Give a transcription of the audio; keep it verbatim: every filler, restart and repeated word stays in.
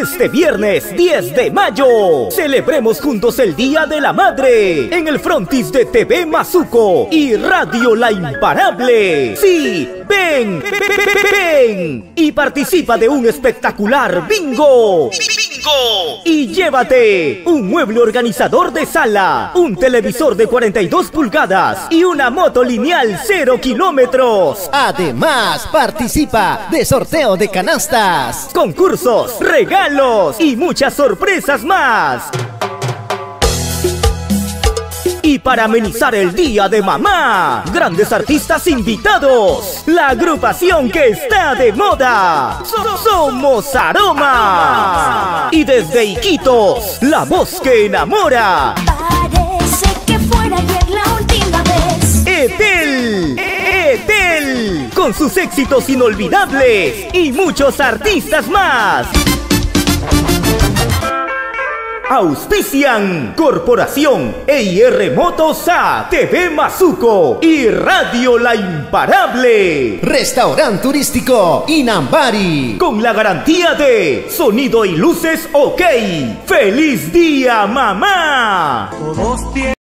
Este viernes diez de mayo, celebremos juntos el Día de la Madre en el frontis de T V Mazuco y Radio La Imparable. Sí, ven, ven, ven, ven y participa de un espectacular bingo. ¡Bingo! Y llévate un mueble organizador de sala, un televisor de cuarenta y dos pulgadas y una moto lineal cero kilómetros. Además, participa de sorteo de canastas, concursos, regalos y muchas sorpresas más. Y para amenizar el Día de Mamá, grandes artistas invitados, la agrupación que está de moda, Somos Aroma. Y desde Iquitos, la voz que enamora, parece que fuera ayer la última vez. Etel, Etel, con sus éxitos inolvidables y muchos artistas más. Auspician Corporación E I R Motos A, T V Mazuco y Radio La Imparable. Restaurante turístico Inambari, con la garantía de sonido y luces OK. ¡Feliz día, mamá! Todos tienen